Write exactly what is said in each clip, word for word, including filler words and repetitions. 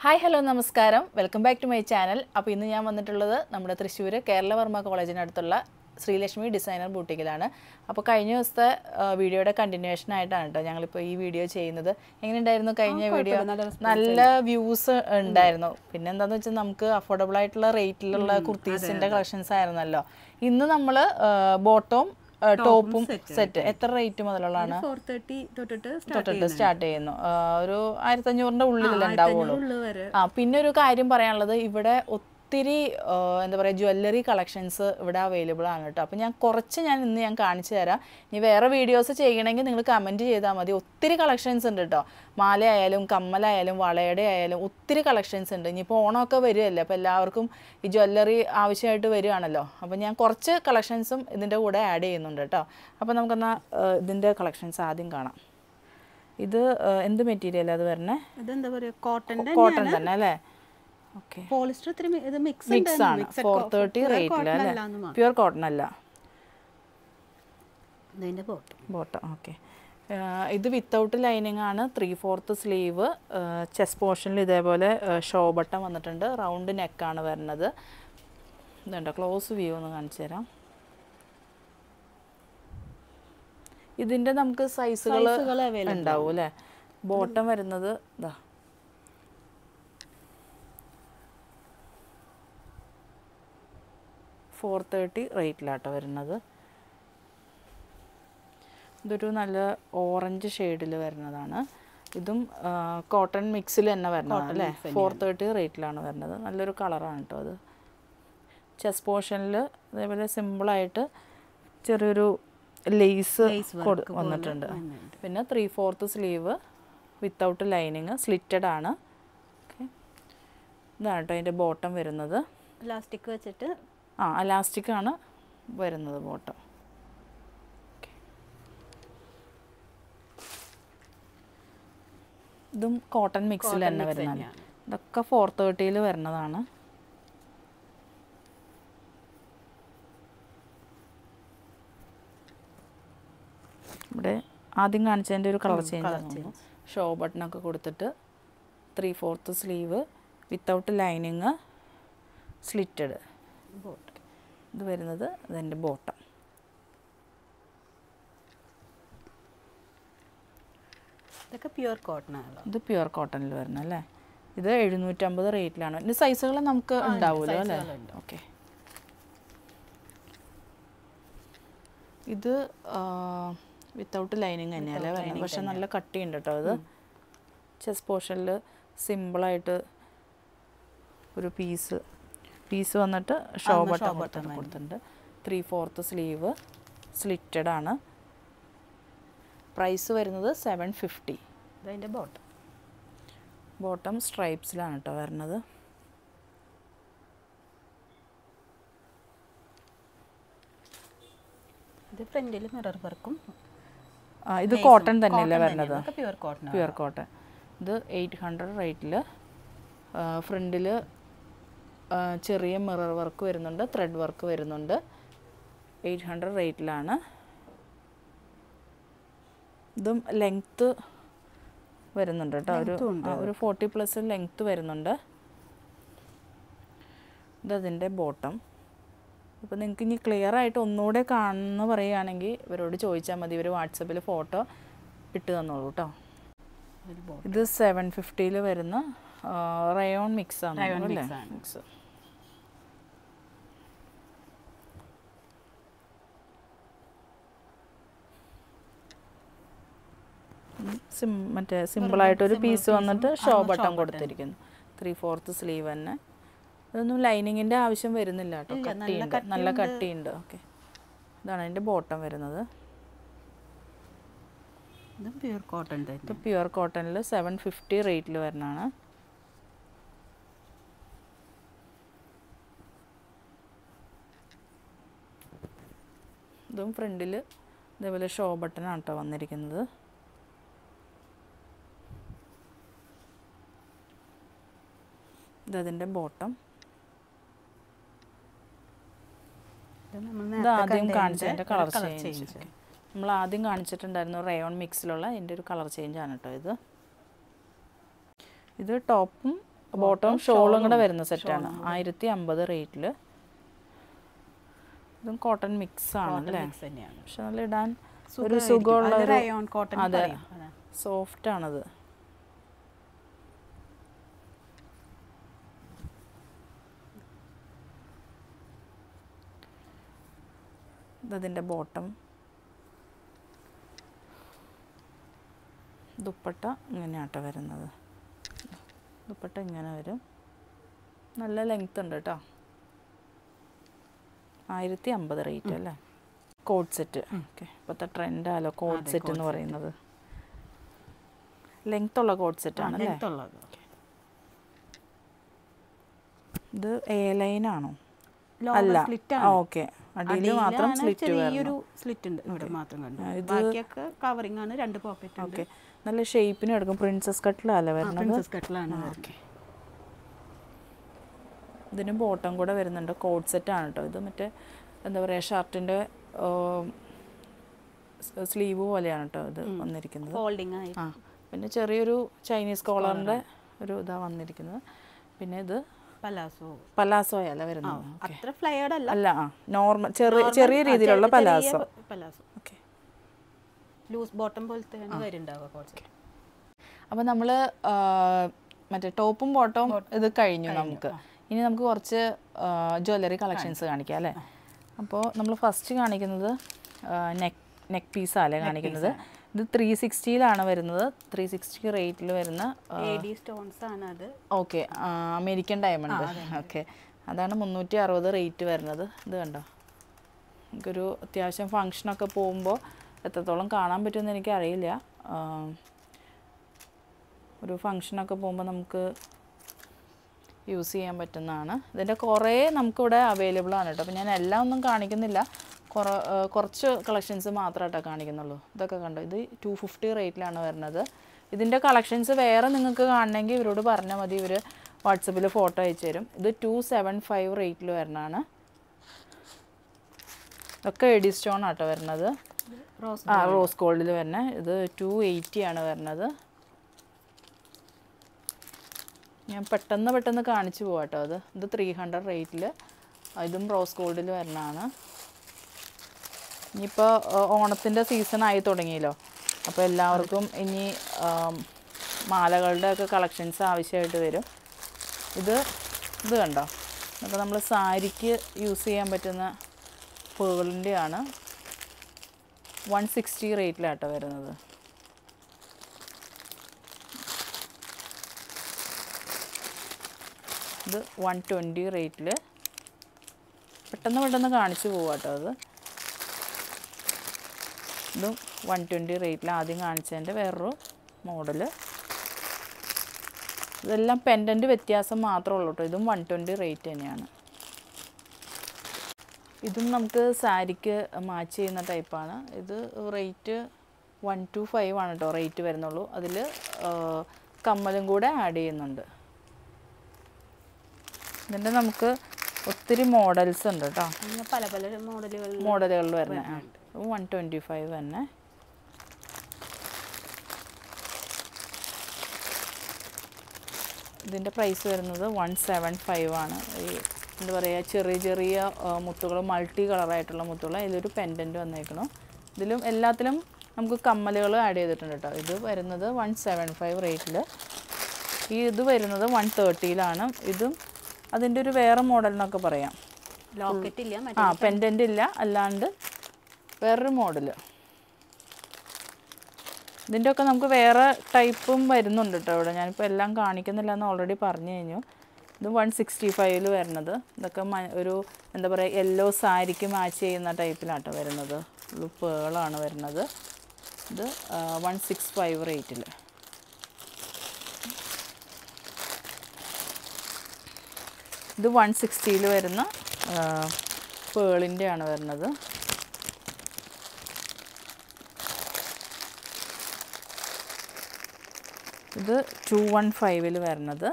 Hi hello നമസ്കാരം welcome back to my channel. അപ്പോൾ ഇന്ന് ഞാൻ വന്നിട്ടുള്ളത് നമ്മുടെ തൃശ്ശൂർ കേരളവർമ്മ കോളേജിനടുത്തുള്ള ശ്രീലക്ഷ്മി ഡിസൈനർ ബൂട്ടിക്കിലാണ്. അപ്പോൾ കഴിഞ്ഞ ദിവസത്തെ വീഡിയോയുടെ കണ്ടിന്യൂഷൻ ആയിട്ടാണ് കേട്ടോ ഞങ്ങളിപ്പോൾ ഈ വീഡിയോ ചെയ്യുന്നത്. എങ്ങനെയുണ്ടായിരുന്നു കഴിഞ്ഞ വീഡിയോ? നല്ല വ്യൂസ് ഉണ്ടായിരുന്നു. പിന്നെ എന്താണെന്ന് വെച്ചാൽ നമുക്ക് അഫോർഡബിൾ ആയിട്ടുള്ള റേറ്റിലുള്ള കുർത്തീസിൻ്റെ കളക്ഷൻസ് ആയിരുന്നല്ലോ. ഇന്ന് നമ്മൾ ബോട്ടവും ടോപ്പും സെറ്റ് എത്ര റേറ്റ് മുതലുള്ളതാണ്? തൊട്ടിട്ട് സ്റ്റാർട്ട് ചെയ്യുന്നു. ഒരു ആയിരത്തി അഞ്ഞൂറിന്റെ ഉള്ളിലല്ലേ ഉണ്ടാവുള്ളൂ. ആ പിന്നെ ഒരു കാര്യം പറയാനുള്ളത്, ഇവിടെ ഒത്തിരി എന്താ പറയുക ജ്വല്ലറി കളക്ഷൻസ് ഇവിടെ അവൈലബിൾ ആണ് കേട്ടോ. അപ്പോൾ ഞാൻ കുറച്ച് ഞാൻ ഇന്ന് ഞാൻ കാണിച്ചു തരാം. ഇനി വേറെ വീഡിയോസ് ചെയ്യണമെങ്കിൽ നിങ്ങൾ കമൻറ്റ് ചെയ്താൽ മതി. ഒത്തിരി കളക്ഷൻസ് ഉണ്ട് കേട്ടോ. മാലയായാലും കമ്മലായാലും വളയുടെ ആയാലും ഒത്തിരി കളക്ഷൻസ് ഉണ്ട്. ഇനിയിപ്പോൾ ഓണമൊക്കെ വരുമല്ലേ, അപ്പോൾ എല്ലാവർക്കും ഈ ജ്വല്ലറി ആവശ്യമായിട്ട് വരികയാണല്ലോ. അപ്പോൾ ഞാൻ കുറച്ച് കളക്ഷൻസും ഇതിൻ്റെ കൂടെ ആഡ് ചെയ്യുന്നുണ്ട് കേട്ടോ. അപ്പോൾ നമുക്കെന്നാൽ ഇതിൻ്റെ കളക്ഷൻസ് ആദ്യം കാണാം. ഇത് എന്ത് മെറ്റീരിയൽ അത് വരണേ? ഇതെന്താ പറയുക, കോട്ടൺ കോട്ടൺ തന്നെ അല്ലേ? ഓക്കെ, പോളിസ്റ്റർ ഇത് മിക്സ് മിക്സ് ആണ്. ഫോർ തേർട്ടി റേറ്റിൽ അല്ലേ? പ്യുവർ കോട്ടൺ അല്ല. ഇതിൻ്റെ ബോട്ടം ബോട്ടം ഓക്കെ. ഇത് വിത്തൗട്ട് ലൈനിങ് ആണ്. Three fourth sleeve. ചെസ്റ്റ് പോർഷനിൽ ഇതേപോലെ ഷോ ബട്ടൺ വന്നിട്ടുണ്ട്. റൗണ്ട് നെക്കാണ് വരുന്നത്. ഇതുണ്ടോ, ക്ലോസ് വ്യൂ ഒന്ന് കാണിച്ചു തരാം. ഇതിൻ്റെ നമുക്ക് സൈസുകൾ ഉണ്ടാവും അല്ലേ? ബോട്ടം വരുന്നത് ഇതാ ഫോർ തേർട്ടി റേറ്റിലാട്ടോ വരുന്നത്. ഇതൊരു നല്ല ഓറഞ്ച് ഷെയ്ഡിൽ വരുന്നതാണ്. ഇതും കോട്ടൺ മിക്സിൽ തന്നെ വരുന്നതാണ് അല്ലേ? ഫോർ തേർട്ടി റേറ്റിലാണ് വരുന്നത്. നല്ലൊരു കളറാണ് കേട്ടോ അത്. ചെസ്റ്റ് പോർഷനിൽ അതേപോലെ സിമ്പിളായിട്ട് ചെറിയൊരു ലേസ് വന്നിട്ടുണ്ട്. പിന്നെ three fourth sleeve without lining slitted ആണ്. ഓക്കെ, ഇതാണ് കേട്ടോ അതിൻ്റെ ബോട്ടം വരുന്നത്. ഇലാസ്റ്റിക് വെച്ചിട്ട് ആ ഇലാസ്റ്റിക് ആണ് വരുന്നത് ബോട്ടം. ഇതും കോട്ടൺ മിക്സിൽ തന്നെ വരുന്നതാണ്. ഇതൊക്കെ ഫോർ തേർട്ടിയിൽ വരുന്നതാണ്. ഇവിടെ ആദ്യം കാണിച്ചതിൻ്റെ ഒരു കളർ ചേഞ്ച് ആണ്. ഷോ ബട്ടണൊക്കെ കൊടുത്തിട്ട് three fourth sleeve without lining slitted bottom. ഇത് വരുന്നത് അതിൻ്റെ ബോട്ടം. ഇതൊക്കെ പ്യുവർ കോട്ടൺ ആണ്. ഇത് പ്യുവർ കോട്ടണിൽ വരുന്നത് അല്ലേ? ഇത് എഴുന്നൂറ്റമ്പത് റേറ്റിലാണ്. ഇതിൻ്റെ സൈസുകൾ നമുക്ക് ഉണ്ടാവുമല്ലോ അല്ലേ? ഓക്കെ, ഇത് വിത്തൗട്ട് ലൈനിങ് തന്നെയല്ലേ വരുന്നത്. പക്ഷെ നല്ല കട്ടിയുണ്ട് കേട്ടോ അത്. ചെസ്റ്റ് പോർഷനിൽ സിമ്പിളായിട്ട് ഒരു പീസ് പീസ് വന്നിട്ട് ഷോ ബട്ടൺ കൊടുത്തിട്ടുണ്ട്. ത്രീ ഫോർത്ത് സ്ലീവ് സ്ലിറ്റഡ് ആണ്. പ്രൈസ് വരുന്നത് സെവൻ ഫിഫ്റ്റി. അതിൻ്റെ ബോട്ടം ബോട്ടം സ്ട്രൈപ്സിലാണ് കേട്ടോ വരുന്നത്. ഇത് ഫ്രണ്ടിൽ മിറർ വർക്കും. ഇത് കോട്ടൺ തന്നെയല്ലേ വരുന്നത്? Pure cotton. Pure cotton. ഇത് എയ്റ്റ് ഹൺഡ്രഡ് റേറ്റിൽ ഫ്രണ്ടിൽ ചെറിയ മിറർ വർക്ക് വരുന്നുണ്ട്, ത്രെഡ് വർക്ക് വരുന്നുണ്ട്. എയ്റ്റ് ഹൺഡ്രഡ് റേറ്റിലാണ്. ഇതും ലെങ്ത്ത് വരുന്നുണ്ട് കേട്ടോ. ഒരു ഒരു ഫോർട്ടി പ്ലസ് ലെങ്ത്ത് വരുന്നുണ്ട്. ഇതതിൻ്റെ ബോട്ടം. അപ്പോൾ നിങ്ങൾക്ക് ഇനി ക്ലിയർ ആയിട്ട് ഒന്നുകൂടെ കാണുമെന്ന് പറയുകയാണെങ്കിൽ ഇവരോട് ചോദിച്ചാൽ മതി. ഇവർ വാട്സപ്പിൽ ഫോട്ടോ ഇട്ട് തന്നോളൂ കേട്ടോ. ഇത് സെവൻ ഫിഫ്റ്റിയിൽ വരുന്ന റയോൺ മിക്സ് ആണ് അല്ലേ? മിക്സ് സിം മറ്റേ സിമ്പിളായിട്ടൊരു പീസ് വന്നിട്ട് ഷോ ബട്ടൺ കൊടുത്തിരിക്കുന്നു. ത്രീ ഫോർത്ത് സ്ലീവ് തന്നെ. ഇതൊന്നും ലൈനിങ്ങിൻ്റെ ആവശ്യം വരുന്നില്ല കേട്ടോ. കട്ടിയുണ്ട്, നല്ല കട്ടിയുണ്ട്. ഓക്കെ, ഇതാണ് അതിൻ്റെ ബോട്ടം വരുന്നത്. ഇത് പ്യുവർ കോട്ടൺ. ഇത് പ്യുവർ കോട്ടണിൽ സെവൻ ഫിഫ്റ്റി റേറ്റിൽ വരുന്നതാണ്. ഇതും ഫ്രണ്ടിൽ ഇതേപോലെ ഷോ ബട്ടനാണ് കേട്ടോ വന്നിരിക്കുന്നത്. ഇതതിൻ്റെ ബോട്ടം. ഇത് ആദ്യം കാണിച്ചതിൻ്റെ കളർ ചേഞ്ച്. നമ്മൾ ആദ്യം കാണിച്ചിട്ടുണ്ടായിരുന്നു റയോൺ മിക്സിലുള്ള അതിൻ്റെ ഒരു കളർ ചേഞ്ച് ആണ് കേട്ടോ ഇത്. ഇത് ടോപ്പും ബോട്ടം ഷോളും കൂടെ വരുന്ന സെറ്റാണ് ആയിരത്തി അമ്പത് റേറ്റിൽ. ഇതും കോട്ടൺ മിക്സ് ആണ് അല്ലേ, പക്ഷെ നല്ല ഇടാൻ ഒരു സുഖമുള്ള ഒരു അതെ സോഫ്റ്റ് ആണത്. ഇതതിൻ്റെ ബോട്ടം. ദുപ്പട്ട ഇങ്ങനെയാട്ടോ വരുന്നത്. ദുപ്പട്ട ഇങ്ങനെ വരും, നല്ല ലെങ്ത് ഉണ്ട് കേട്ടോ. ആയിരത്തി അമ്പത് റേറ്റ് അല്ലേ. കോഡ് സെറ്റ് ഓക്കെ, ഇപ്പോഴത്തെ ട്രെൻഡാലോ കോഡ് സെറ്റ് എന്ന് പറയുന്നത്. ലെങ്ത് ഉള്ള കോഡ് സെറ്റ് ആണല്ലേ. ഇത് എ ലൈൻ ആണോ? അല്ല, ഓക്കെ, അടിയിൽ മാത്രം സ്ലിറ്റ് സ്ലിറ്റ് ഉണ്ട് ഇവിടെ മാത്രം കണ്ടു. ബാക്കിയൊക്കെ കവറിംഗ് ആണ്, രണ്ട് പോക്കറ്റ്. ഓക്കെ, നല്ല ഷേപ്പിന് എടുക്കും. പ്രിൻസസ് കട്ടിലല്ലേ വരുന്നത്? പ്രിൻസസ് കട്ടിലാണ്. ഓക്കെ, ഇതിന് ബോട്ടം കൂടെ വരുന്നുണ്ട്. കോഡ് സെറ്റാണ് കേട്ടോ ഇത്. മറ്റേ എന്താ പറയുക, ഷർട്ടിൻ്റെ സ്ലീവ് പോലെയാണ് കേട്ടോ ഇത് വന്നിരിക്കുന്നത്. ഫോൾഡിങ് ആയി. ആ, പിന്നെ ചെറിയൊരു ചൈനീസ് കോളറിൻ്റെ ഒരു ഇതാണ് വന്നിരിക്കുന്നത്. പിന്നെ ഇത് പലാസോ പലാസോ അല്ല വരുന്നത്, അത്ര ഫ്ലയേർഡ് അല്ല അല്ല, ആ നോർമൽ ചെറിയ ചെറിയ രീതിയിലുള്ള palazzo. Palazzo okay, loose bottom പോലത്തെ വരുന്നുണ്ടാവുക. അപ്പോൾ നമ്മൾ മറ്റേ ടോപ്പും ബോട്ടവും ഇത് കഴിഞ്ഞു. നമുക്ക് ഇനി നമുക്ക് കുറച്ച് ജ്വല്ലറി കളക്ഷൻസ് കാണിക്കാം അല്ലേ. അപ്പോൾ നമ്മൾ ഫസ്റ്റ് കാണിക്കുന്നത് നെക്ക് നെക്ക് പീസാണ് കാണിക്കുന്നത്. ഇത് ത്രീ സിക്സ്റ്റിയിലാണ് വരുന്നത്. ത്രീ സിക്സ്റ്റി റേറ്റിൽ വരുന്ന സ്റ്റോൺസ് ആണ് അത്. Okay, American diamond. ഓക്കെ, അതാണ് മുന്നൂറ്റി അറുപത് റേറ്റ് വരുന്നത്. ഇത് കണ്ടോ, നമുക്കൊരു അത്യാവശ്യം ഫങ്ഷനൊക്കെ പോകുമ്പോൾ എത്രത്തോളം കാണാൻ പറ്റുമെന്ന് എനിക്കറിയില്ല. ഒരു ഫങ്ഷനൊക്കെ പോകുമ്പോൾ നമുക്ക് യൂസ് ചെയ്യാൻ പറ്റുന്നതാണ്. ഇതിൻ്റെ കുറേ നമുക്കിവിടെ അവൈലബിൾ ആണ് കേട്ടോ. അപ്പോൾ ഞാൻ എല്ലാം ഒന്നും കാണിക്കുന്നില്ല, കുറ കുറച്ച് കളക്ഷൻസ് മാത്രമായിട്ടോ കാണിക്കുന്നുള്ളൂ. ഇതൊക്കെ കണ്ടോ, ഇത് ടു ഫിഫ്റ്റി റേറ്റിലാണ് വരുന്നത്. ഇതിൻ്റെ കളക്ഷൻസ് വേറെ നിങ്ങൾക്ക് കാണണമെങ്കിൽ ഇവരോട് പറഞ്ഞാൽ മതി, ഇവർ വാട്സപ്പിൽ ഫോട്ടോ അയച്ചു തരും. ഇത് ടു സെവൻ ഫൈവ് റേറ്റിൽ വരുന്നതാണ്. ഇതൊക്കെ എഡി സ്റ്റോൺ ആട്ടോ വരുന്നത്. ആ, റോസ് ഗോൾഡിൽ വരുന്നത്. ഇത് ടു എയ്റ്റി ആണ് വരുന്നത്. ഞാൻ പെട്ടെന്ന് പെട്ടെന്ന് കാണിച്ചു പോകാം കേട്ടോ. അത് ഇത് ത്രീ ഹൺഡ്രഡ് റേറ്റിൽ, ഇതും റോസ് ഗോൾഡിൽ വരുന്നതാണ്. ഇനിയിപ്പോൾ ഓണത്തിൻ്റെ സീസൺ ആയി തുടങ്ങിയല്ലോ, അപ്പോൾ എല്ലാവർക്കും ഇനി മാലകളുടെ ഒക്കെ കളക്ഷൻസ് ആവശ്യമായിട്ട് വരും. ഇത് ഇത് കണ്ടോ, അപ്പോൾ നമ്മൾ സാരിക്ക് യൂസ് ചെയ്യാൻ പറ്റുന്ന പേളിൻ്റെയാണ്. വൺ സിക്സ്റ്റി റേറ്റിലാട്ടോ വരുന്നത്. ഇത് വൺ ട്വൻറ്റി റേറ്റിൽ. പെട്ടെന്ന് പെട്ടെന്ന് കാണിച്ചു പോവാം കേട്ടോ. അത് ഇതും വൺ ട്വൻറ്റി റേറ്റിൽ ആദ്യം കാണിച്ചതിൻ്റെ വേറൊരു മോഡല്. ഇതെല്ലാം പെൻഡൻറ്റ് വ്യത്യാസം മാത്രമേ ഉള്ളൂ കേട്ടോ. ഇതും വൺ ട്വൻറ്റി റേറ്റ് തന്നെയാണ്. ഇതും നമുക്ക് സാരിക്ക് മാച്ച് ചെയ്യുന്ന ടൈപ്പാണ്. ഇത് റേറ്റ് വൺ ടു ഫൈവ് ആണ് കേട്ടോ റേറ്റ് വരുന്നുള്ളൂ. അതിൽ കമ്മലും കൂടെ ആഡ് ചെയ്യുന്നുണ്ട്. ഇതിൻ്റെ നമുക്ക് ഒത്തിരി മോഡൽസ് ഉണ്ട് കേട്ടോ, പല പല മോഡലുകൾ മോഡലുകളിൽ വരുന്നത്. വൺ ട്വൻറ്റി ഫൈവ് തന്നെ. ഇതിൻ്റെ പ്രൈസ് വരുന്നത് വൺ സെവൻ ഫൈവ് ആണ്. ഈ എന്താ പറയുക, ചെറിയ ചെറിയ മുത്തുകൾ, മൾട്ടി കളറായിട്ടുള്ള മുത്തുകൾ. ഇതിലൊരു പെൻഡൻറ്റ് വന്നേക്കണം. ഇതിലും എല്ലാത്തിലും നമുക്ക് കമ്മലുകൾ ആഡ് ചെയ്തിട്ടുണ്ട് കേട്ടോ. ഇത് വരുന്നത് വൺ സെവൻ ഫൈവ് റേറ്റിൽ. ഈ ഇത് വരുന്നത് വൺ തേർട്ടിയിലാണ്. ഇതും അതിൻ്റെ ഒരു വേറെ മോഡൽ എന്നൊക്കെ പറയാം. ലോക്കറ്റ് ഇല്ല, ആ പെൻഡൻ്റ് ഇല്ല, അല്ലാണ്ട് വേറൊരു മോഡൽ. ഇതിൻ്റെ ഒക്കെ നമുക്ക് വേറെ ടൈപ്പും വരുന്നുണ്ട് കേട്ടോ ഇവിടെ. ഞാനിപ്പോൾ എല്ലാം കാണിക്കുന്നില്ല എന്ന് ഓൾറെഡി പറഞ്ഞു കഴിഞ്ഞു. ഇത് വൺ സിക്സ്റ്റി ഫൈവിൽ വരുന്നത്. ഇതൊക്കെ ഒരു എന്താ പറയുക, യെല്ലോ സാരിക്ക് മാച്ച് ചെയ്യുന്ന ടൈപ്പിലാട്ടോ വരുന്നത്. ഒരു പേളാണ് വരുന്നത്. ഇത് വൺ സിക്സ് ഫൈവ് റേറ്റിൽ. ഇത് വൺ സിക്സ്റ്റിയിൽ വരുന്ന പേളിൻ്റെ ആണ് വരുന്നത്. ഇത് ടു വൺ ഫൈവിൽ വരുന്നത്.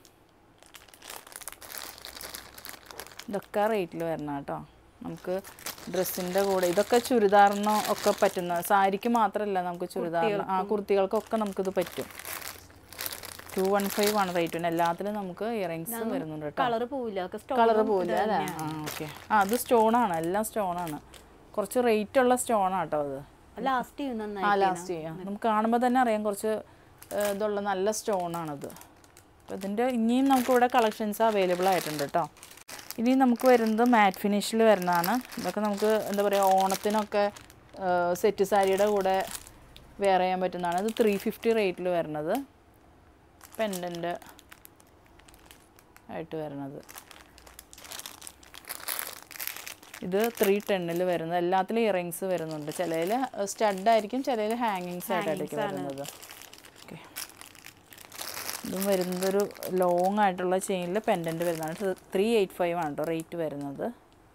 ഇതൊക്കെ റേറ്റിൽ വരണം കേട്ടോ. നമുക്ക് ഡ്രസ്സിൻ്റെ കൂടെ ഇതൊക്കെ ചുരിദാറിനോ ഒക്കെ പറ്റുന്ന, സാരിക്ക് മാത്രമല്ല നമുക്ക് ചുരിദാറിന്, ആ കുർത്തികൾക്കൊക്കെ നമുക്കിത് പറ്റും. ടു വൺ ഫൈവ് ആണ് റേറ്റ് വരുന്നത്. എല്ലാത്തിലും നമുക്ക് ഇയറിങ്സ് വരുന്നുണ്ട് കേട്ടോ. കളർ പോവില്ല, കളർ പോവില്ല അല്ലേ? ആ ഓക്കെ. ആ അത് സ്റ്റോണാണ്, എല്ലാം സ്റ്റോണാണ്. കുറച്ച് റേറ്റ് ഉള്ള സ്റ്റോണാണ് കേട്ടോ അത്. ലാസ്റ്റ് ചെയ്യും നന്നായി. ആ ലാസ്റ്റ് ചെയ്യാം. നമുക്ക് കാണുമ്പോൾ തന്നെ അറിയാം കുറച്ച് ഇതുള്ള നല്ല സ്റ്റോണാണത്. അപ്പോൾ ഇതിൻ്റെ ഇനിയും നമുക്കിവിടെ കളക്ഷൻസ് അവൈലബിൾ ആയിട്ടുണ്ട് കേട്ടോ. ഇനി നമുക്ക് വരുന്നത് മാറ്റ് ഫിനിഷിൽ വരുന്നതാണ്. ഇതൊക്കെ നമുക്ക് എന്താ പറയുക ഓണത്തിനൊക്കെ സെറ്റ് സാരിയുടെ കൂടെ വെയർ ചെയ്യാൻ പറ്റുന്നതാണ്. ഇത് ത്രീ ഫിഫ്റ്റി റേറ്റിൽ വരുന്നത്, പെൻഡൻ്റ് ആയിട്ട് വരുന്നത്. ഇത് ത്രീ ടെന്നിൽ വരുന്നത്. എല്ലാത്തിലും ഇയറിങ്സ് വരുന്നുണ്ട്. ചിലതിൽ സ്റ്റഡായിരിക്കും, ചിലതിൽ ഹാങ്ങിങ്സ് ആയിട്ടായിരിക്കും വരുന്നത്. ഓക്കെ. ഇതും വരുന്നത് ഒരു ലോങ് ആയിട്ടുള്ള ചെയിനിൽ പെൻഡൻറ്റ് വരുന്നതാണ്. ത്രീ എയ്റ്റ് ഫൈവ് ആണ് കേട്ടോ റേറ്റ് വരുന്നത്.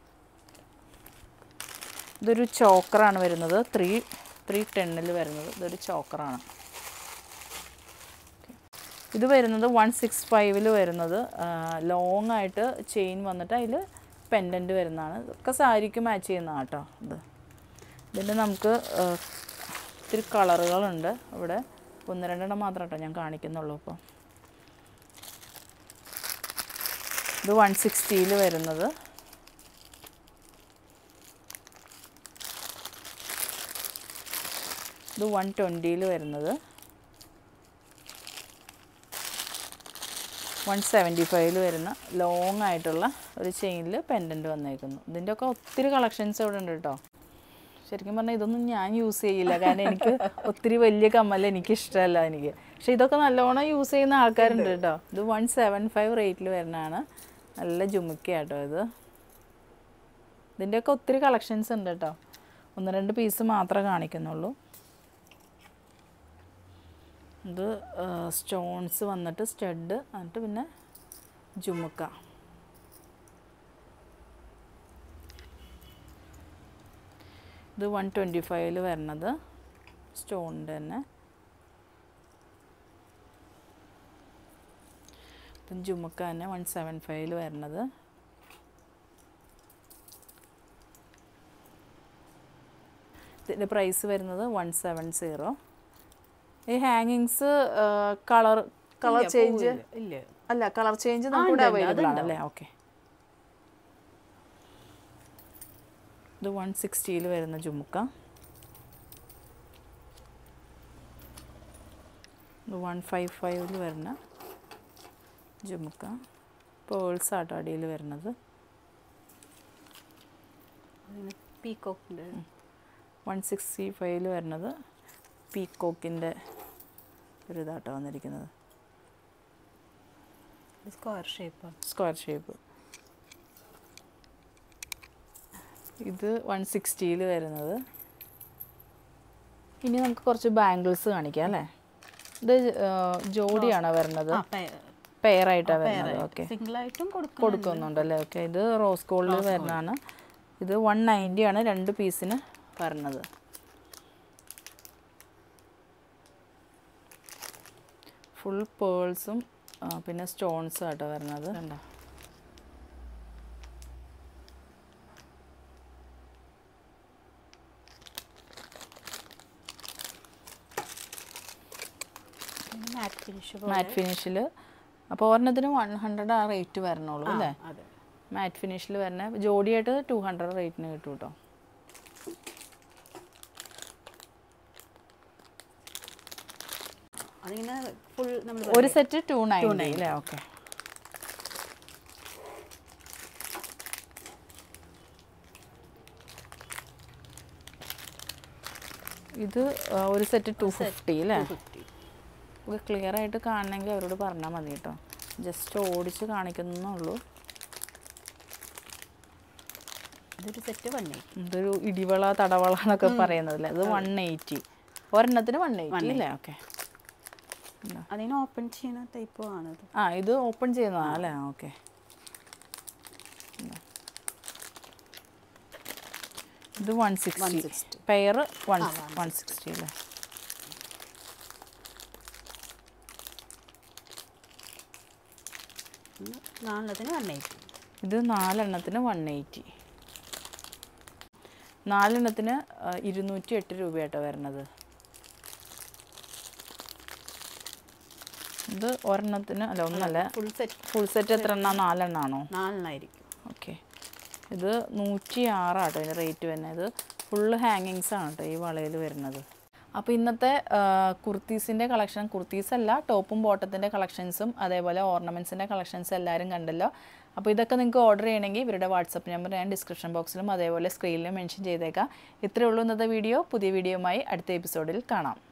ഇതൊരു ചോക്കറാണ് വരുന്നത്, ത്രീ ത്രീ ടെന്നിൽ വരുന്നത്. ഇതൊരു ചോക്കറാണ്. ഇത് വരുന്നത് വൺ സിക്സ് ഫൈവിൽ വരുന്നത്. ലോങ് ആയിട്ട് ചെയിൻ വന്നിട്ട് അതിൽ പെൻഡൻറ്റ് വരുന്നതാണ്. ഇതൊക്കെ സാരിക്ക് മാച്ച് ചെയ്യുന്നതാണ് കേട്ടോ. ഇത് ഇതിൻ്റെ നമുക്ക് ഇത്തിരി കളറുകളുണ്ട് ഇവിടെ. ഒന്ന് രണ്ടെണ്ണം മാത്രം കേട്ടോ ഞാൻ കാണിക്കുന്നുള്ളൂ ഇപ്പോൾ. ഇത് വൺ സിക്സ്റ്റിയിൽ വരുന്നത്. ഇത് വൺ ട്വൻറ്റിയിൽ വരുന്നത്. വൺ സെവൻറ്റി ഫൈവിൽ വരുന്ന ലോങ് ആയിട്ടുള്ള ഒരു ചെയിനിൽ പെൻഡൻറ്റ് വന്നേക്കുന്നു. ഇതിൻ്റെയൊക്കെ ഒത്തിരി കളക്ഷൻസ് ഇവിടെ ഉണ്ട് കേട്ടോ. ശരിക്കും പറഞ്ഞാൽ ഇതൊന്നും ഞാൻ യൂസ് ചെയ്യില്ല, കാരണം എനിക്ക് ഒത്തിരി വലിയ കമ്മൽ എനിക്ക് ഇഷ്ടമല്ല എനിക്ക്. പക്ഷേ ഇതൊക്കെ നല്ലോണം യൂസ് ചെയ്യുന്ന ആൾക്കാരുണ്ട് കേട്ടോ. ഇത് വൺ സെവൻ ഫൈവ് റേറ്റിൽ വരുന്നതാണ്. നല്ല ജുമുക്കയാട്ടോ ഇത്. ഇതിൻ്റെയൊക്കെ ഒത്തിരി കളക്ഷൻസ് ഉണ്ട് കേട്ടോ. ഒന്ന് രണ്ട് പീസ് മാത്രമേ കാണിക്കുന്നുള്ളൂ. ഇത് സ്റ്റോൺസ് വന്നിട്ട് സ്റ്റഡ് എന്നിട്ട് പിന്നെ ജുമുക്ക. ഇത് വൺ ട്വൻറ്റി ഫൈവിൽ വരുന്നത് സ്റ്റോണിൻ്റെ തന്നെ. ഇത് ജുമുക്ക തന്നെ വൺ സെവൻ ഫൈവിൽ വരുന്നത്. ഇതിൻ്റെ പ്രൈസ് വരുന്നത് വൺ സെവൻ സീറോ. ഈ ഹാങ്ങിങ്സ് കളർ കളർ ചേഞ്ച് ഇല്ല അല്ല കളർ ചേഞ്ച് നമുക്ക് അവൈലബിൾ ആണ് അല്ലേ? ഓക്കെ. ഇത് വൺ സിക്സ്റ്റിയിൽ വരുന്ന ജുമുക്ക. ഇത് വൺ ഫൈവ് ഫൈവിൽ വരുന്ന ജുമുക്ക. പേൾസ് ആട്ടോ അടിയിൽ വരുന്നത്. പീക്കോക്കിൻ്റെ വൺ സിക്സ്റ്റി ഫൈവിൽ വരുന്നത് പീക്കോക്കിൻ്റെ ഒരു ഇതാട്ടോ വന്നിരിക്കുന്നത്. Square shape square shape. ഇത് വൺ സിക്സ്റ്റിയിൽ വരുന്നത്. ഇനി നമുക്ക് കുറച്ച് ബാംഗിൾസ് കാണിക്കാം അല്ലേ? ഇത് ജോഡിയാണോ വരുന്നത്? പെയറായിട്ടാണ് വരുന്നത്. ഓക്കെ, സിംഗിളായിട്ടും കൊടുക്കുന്നുണ്ടല്ലേ? ഓക്കെ. ഇത് റോസ് ഗോൾഡിൽ വരുന്നതാണ്. ഇത് വൺ നയൻറ്റി ആണ് രണ്ട് പീസിന് വരുന്നത്. ഫുൾ പേൾസും പിന്നെ സ്റ്റോൺസും ആട്ടോ വരുന്നത്. കണ്ടോ? മാറ്റ് ഫിനിഷിൽ. അപ്പോൾ ഒരെണ്ണത്തിന് വൺ ഹൺഡ്രഡ് ആ റേറ്റ് വരണുള്ളൂ അല്ലേ? മാറ്റ് ഫിനിഷിൽ വരുന്ന ജോഡിയായിട്ട് ടു ഹൺഡ്രഡ് റേറ്റിന് കിട്ടും കേട്ടോ. ഒരു സെറ്റ് ടു നയൻറ്റി അല്ലേ? ഓക്കെ. ഇത് ഒരു സെറ്റ് ടു ഫിഫ്റ്റി അല്ലേ? ക്ലിയർ ആയിട്ട് കാണണമെങ്കിൽ അവരോട് പറഞ്ഞാൽ മതി കേട്ടോ. ജസ്റ്റ് ഓടിച്ച് കാണിക്കുന്നുള്ളൂ. ഇതൊരു സെറ്റ് വൺ എയ്റ്റി. ഇതൊരു ഇടിവള തടവള എന്നൊക്കെ പറയുന്നതല്ലേ? ഇത് വൺ എയ്റ്റി ഒരെണ്ണത്തിന് വൺ എയ്റ്റി അല്ലേ? ഓക്കെ. അതിന് ഓപ്പൺ ചെയ്യുന്ന ടൈപ്പ് ആണത്. ആ ഇത് ഓപ്പൺ ചെയ്യുന്നതാണ് അല്ലേ? ഓക്കെ. ഇത് one sixty pair one one sixty അല്ലേ? നാലെണ്ണത്തിന് വൺ എയ്റ്റി. ഇത് നാലെണ്ണത്തിന് വൺ എയ്റ്റി. നാലെണ്ണത്തിന് ഇരുന്നൂറ്റി എട്ട് രൂപയായിട്ടോ വരുന്നത്. ഇത് ഒരെണ്ണത്തിന് അല്ല ഒന്നല്ല ഫുൾ സെറ്റ് ഫുൾ സെറ്റ് എത്ര എണ്ണ നാലെണ്ണാണോ? നാലെണ്ണായിരിക്കും. ഓക്കെ. ഇത് നൂറ്റി ആറാട്ടോ ഇതിൻ്റെ റേറ്റ് വരുന്നത്. ഇത് ഫുള്ള് ഹാങ്ങിങ്സ് ആണ് കേട്ടോ ഈ വളയിൽ വരുന്നത്. അപ്പോൾ ഇന്നത്തെ കുർത്തീസിൻ്റെ കളക്ഷൻ, കുർത്തീസല്ല ടോപ്പും ബോട്ടത്തിൻ്റെ കളക്ഷൻസും അതേപോലെ ഓർണമെൻറ്റ്സിൻ്റെ കളക്ഷൻസ് എല്ലാവരും കണ്ടല്ലോ. അപ്പോൾ ഇതൊക്കെ നിങ്ങൾക്ക് ഓർഡർ ചെയ്യണമെങ്കിൽ ഇവരുടെ വാട്സപ്പ് നമ്പർ ഞാൻ ഡിസ്ക്രിപ്ഷൻ ബോക്സിലും അതേപോലെ സ്ക്രീനിലും മെൻഷൻ ചെയ്തേക്കാം. ഇത്രയേ ഉള്ളൂ ഇന്നത്തെ വീഡിയോ. പുതിയ വീഡിയോയുമായി അടുത്ത എപ്പിസോഡിൽ കാണാം.